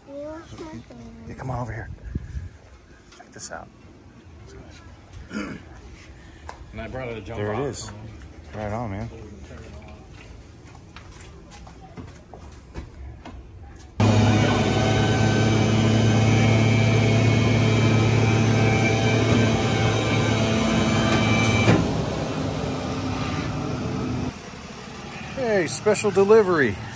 Yeah, come on over here. Check this out. And I brought it a jump There off. it is. Right on, man. Hey, special delivery.